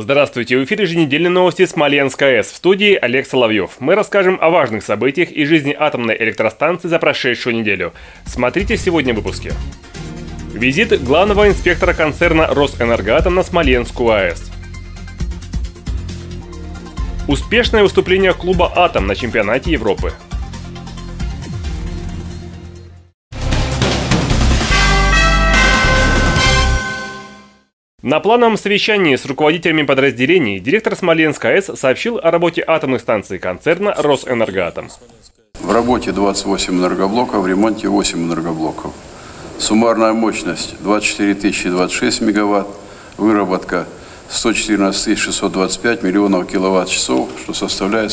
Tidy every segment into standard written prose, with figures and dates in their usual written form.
Здравствуйте, в эфире еженедельные новости Смоленск АЭС. В студии Олег Соловьев. Мы расскажем о важных событиях из жизни атомной электростанции за прошедшую неделю. Смотрите сегодня в выпуске. Визит главного инспектора концерна «Росэнергоатом» на Смоленскую АЭС. Успешное выступление клуба «Атом» на чемпионате Европы. На плановом совещании с руководителями подразделений директор Смоленск АЭС сообщил о работе атомных станций концерна «Росэнергоатом». В работе 28 энергоблоков, в ремонте 8 энергоблоков. Суммарная мощность 24 026 мегаватт, выработка 114 625 миллионов киловатт-часов, что составляет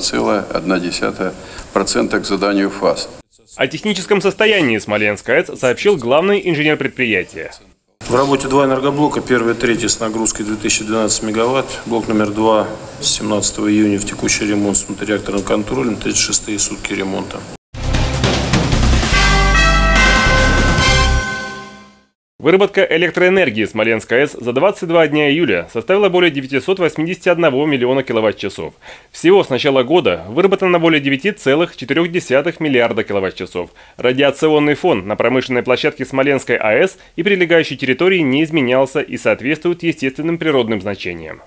101,1% к заданию ФАС. О техническом состоянии Смоленск АЭС сообщил главный инженер предприятия. В работе два энергоблока, первый и третий с нагрузкой 2012 мегаватт, блок номер 2 с 17 июня в текущий ремонт с внутриреакторным контролем, 36-е сутки ремонта. Выработка электроэнергии Смоленск АЭС за 22 дня июля составила более 981 миллиона киловатт-часов. Всего с начала года выработано более 9,4 миллиарда киловатт-часов. Радиационный фон на промышленной площадке Смоленской АЭС и прилегающей территории не изменялся и соответствует естественным природным значениям.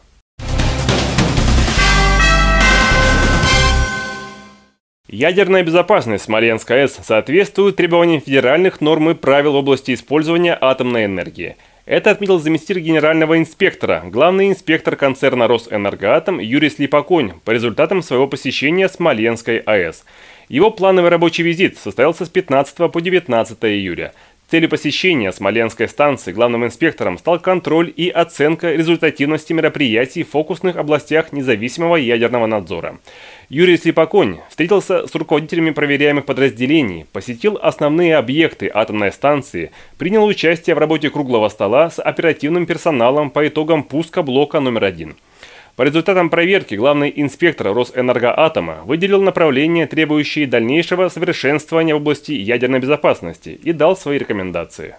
Ядерная безопасность Смоленск АЭС соответствует требованиям федеральных норм и правил в области использования атомной энергии. Это отметил заместитель генерального инспектора, главный инспектор концерна «Росэнергоатом» Юрий Слепаконь по результатам своего посещения Смоленской АЭС. Его плановый рабочий визит состоялся с 15 по 19 июля. Целью посещения Смоленской станции главным инспектором стал контроль и оценка результативности мероприятий в фокусных областях независимого ядерного надзора. Юрий Слепаконь встретился с руководителями проверяемых подразделений, посетил основные объекты атомной станции, принял участие в работе круглого стола с оперативным персоналом по итогам пуска блока номер 1. По результатам проверки главный инспектор Росэнергоатома выделил направления, требующие дальнейшего совершенствования в области ядерной безопасности, и дал свои рекомендации.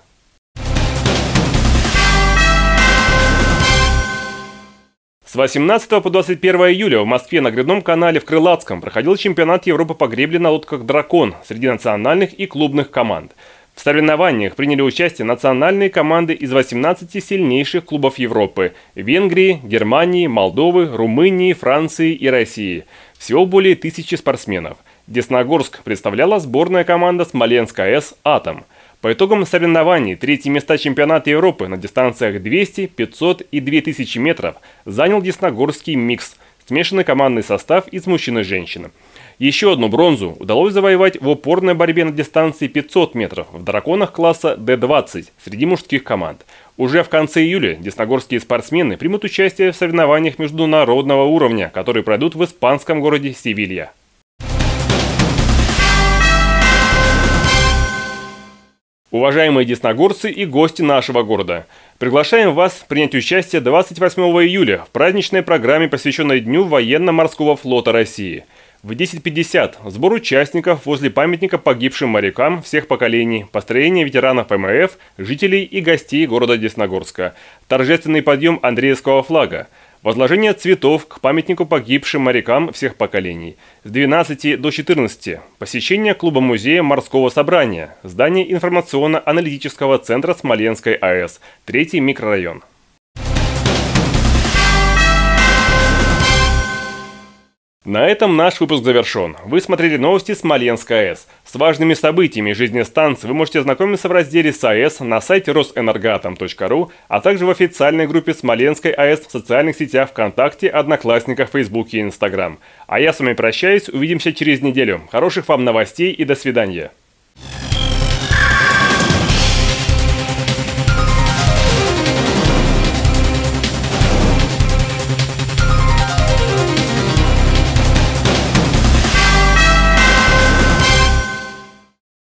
С 18 по 21 июля в Москве на гребном канале в Крылатском проходил чемпионат Европы по гребле на лодках «Дракон» среди национальных и клубных команд. В соревнованиях приняли участие национальные команды из 18 сильнейших клубов Европы – Венгрии, Германии, Молдовы, Румынии, Франции и России. Всего более 1000 спортсменов. Десногорск представляла сборная команда Смоленск АЭС «Атом». По итогам соревнований третьи места чемпионата Европы на дистанциях 200, 500 и 2000 метров занял десногорский микс – смешанный командный состав из мужчин и женщин. Еще одну бронзу удалось завоевать в упорной борьбе на дистанции 500 метров в драконах класса D20 среди мужских команд. Уже в конце июля десногорские спортсмены примут участие в соревнованиях международного уровня, которые пройдут в испанском городе Севилья. Уважаемые десногорцы и гости нашего города, приглашаем вас принять участие 28 июля в праздничной программе, посвященной Дню военно-морского флота России. В 10:50 сбор участников возле памятника погибшим морякам всех поколений, построение ветеранов ПМФ, жителей и гостей города Десногорска, торжественный подъем Андреевского флага, возложение цветов к памятнику погибшим морякам всех поколений. С 12 до 14 посещение клуба-музея морского собрания, здание информационно-аналитического центра Смоленской АЭС, 3-й микрорайон. На этом наш выпуск завершен. Вы смотрели новости Смоленск АЭС. С важными событиями жизни станции вы можете ознакомиться в разделе с АЭС на сайте rosenergoatom.ru, а также в официальной группе Смоленской АЭС в социальных сетях ВКонтакте, Одноклассниках, Фейсбуке и Инстаграм. А я с вами прощаюсь, увидимся через неделю. Хороших вам новостей и до свидания.